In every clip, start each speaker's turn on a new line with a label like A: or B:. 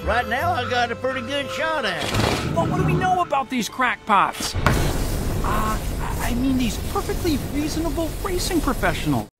A: Right now, I got a pretty good shot at it.
B: But what do we know about these crackpots? I mean these perfectly reasonable racing professionals.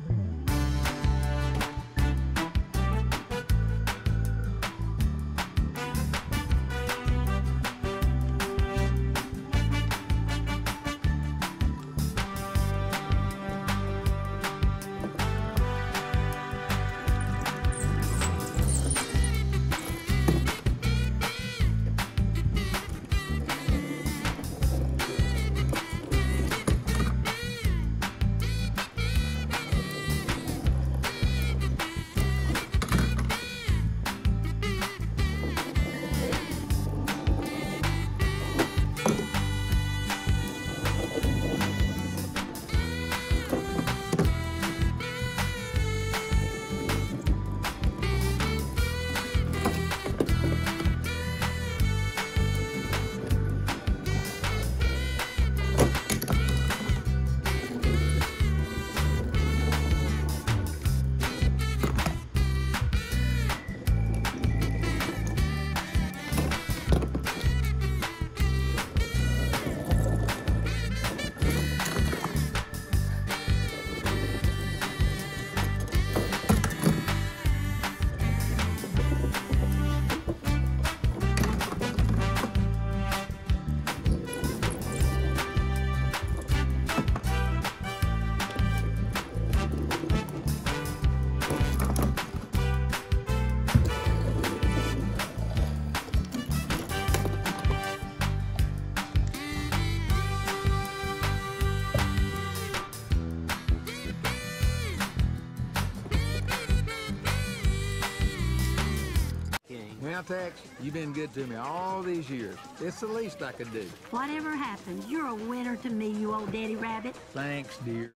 C: Well, Tex, you've been good to me all these years. It's the least I could do.
D: Whatever happens, you're a winner to me, you old daddy rabbit.
C: Thanks, dear.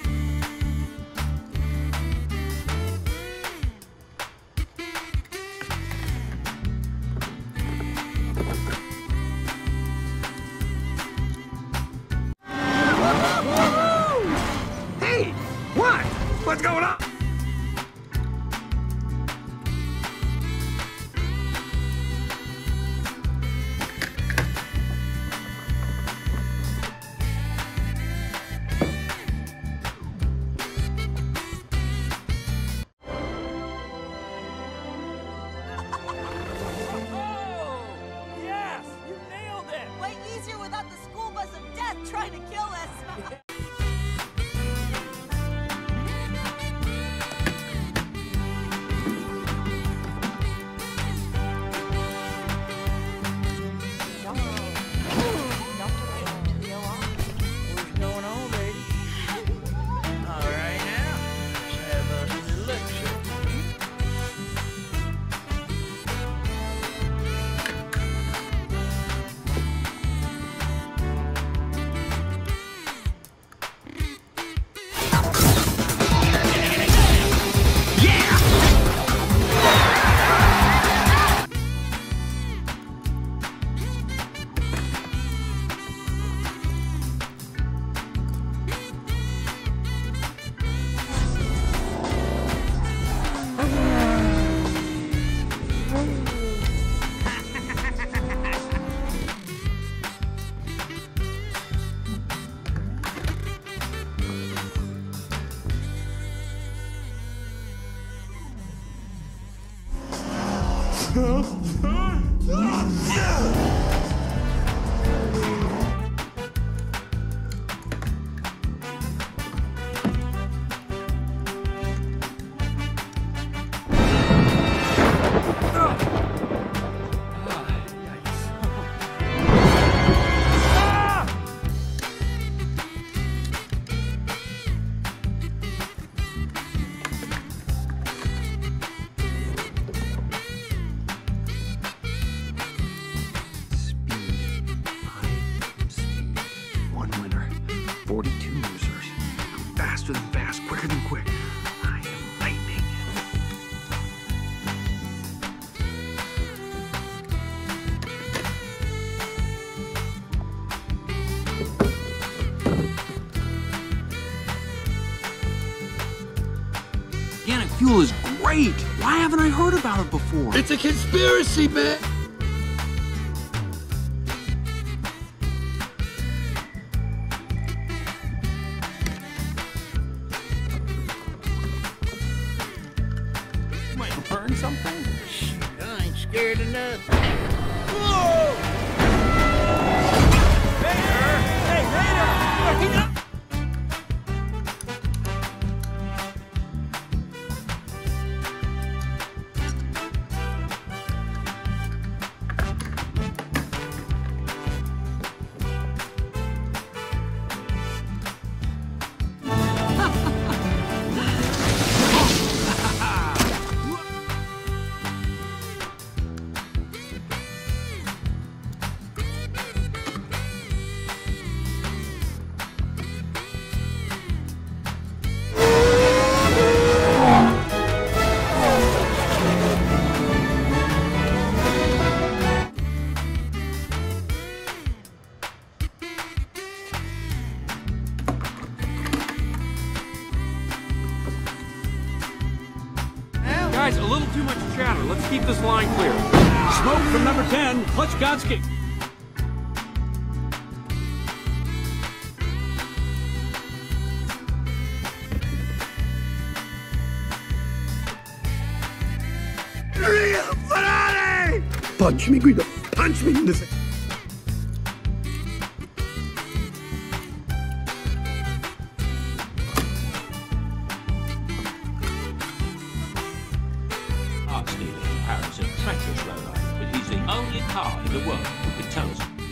E: Hey, what? What's going on?
F: Trying to kill us.
A: What's going on, lady? All right now, let's have a little look-see.
E: Faster than fast, quicker than quick. I am lightning.
B: Organic fuel is great. great! Why haven't I heard about it before?
C: It's a conspiracy, man!
B: Might burn something?
A: I ain't scared of nothing.
B: Guys, a little too much chatter. Let's keep this line clear. Smoke from number 10, Klutchgodsky.
E: Punch me, Guido. Punch me in the face.
G: Art dealer in Paris, a treacherous lowlife, but he's the only car in the world who can tell us